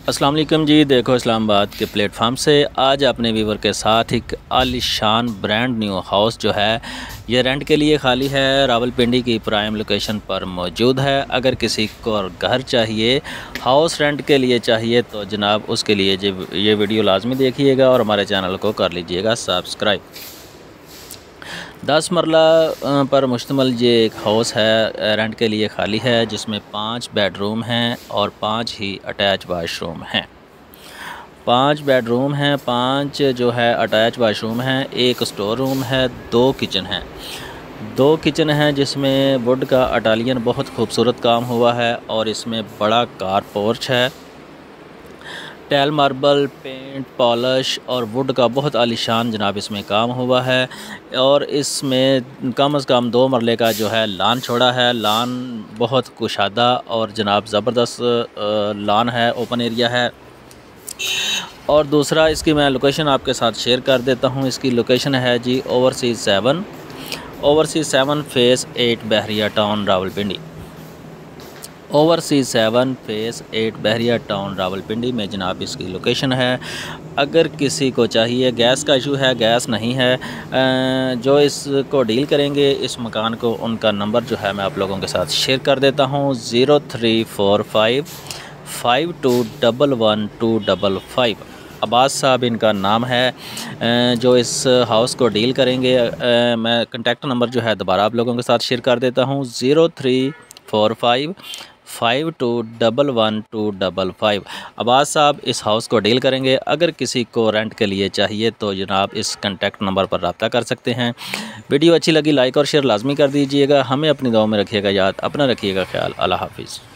अस्सलाम वालेकुम जी। देखो इस्लामाबाद के प्लेटफार्म से आज अपने व्यूवर के साथ एक आलीशान ब्रांड न्यू हाउस जो है ये रेंट के लिए खाली है, रावलपिंडी की प्राइम लोकेशन पर मौजूद है। अगर किसी को घर चाहिए, हाउस रेंट के लिए चाहिए तो जनाब उसके लिए ये वीडियो लाजमी देखिएगा और हमारे चैनल को कर लीजिएगा सब्सक्राइब। 10 मरला पर मुश्तमिल ये एक हाउस है, रेंट के लिए खाली है, जिसमें 5 बेडरूम हैं और 5 ही अटैच वाशरूम हैं। 5 बेडरूम हैं, 5 जो है अटैच वाशरूम हैं, एक स्टोर रूम है, 2 किचन हैं। 2 किचन हैं जिसमें वुड का अटालियन बहुत खूबसूरत काम हुआ है और इसमें बड़ा कार पोर्च है। टैल मार्बल पेंट पॉलिश और वुड का बहुत आलीशान जनाब इसमें काम हुआ है और इसमें कम से कम 2 मरले का जो है लान छोड़ा है। लान बहुत कुशादा और जनाब ज़बरदस्त लान है, ओपन एरिया है। और दूसरा इसकी मैं लोकेशन आपके साथ शेयर कर देता हूँ। इसकी लोकेशन है जी overseas 7 phase 8 Bahria town Rawalpindi. Overseas 7 phase 8 Bahria town Rawalpindi में जनाब इसकी लोकेशन है। अगर किसी को चाहिए, गैस का इशू है, गैस नहीं है, जो इसको डील करेंगे इस मकान को, उनका नंबर जो है मैं आप लोगों के साथ शेयर कर देता हूँ। 0345 5211 अब्बास साहब इनका नाम है, जो इस हाउस को डील करेंगे। मैं कॉन्टैक्ट नंबर जो है दोबारा आप लोगों के साथ शेयर कर देता हूँ। 0345 5211 अब्बास साहब इस हाउस को डील करेंगे। अगर किसी को रेंट के लिए चाहिए तो जनाब इस कॉन्टैक्ट नंबर पर रब्ता कर सकते हैं। वीडियो अच्छी लगी लाइक और शेयर लाजमी कर दीजिएगा। हमें अपनी दुआ में रखिएगा याद, अपना रखिएगा ख्याल। अल्लाह हाफिज़।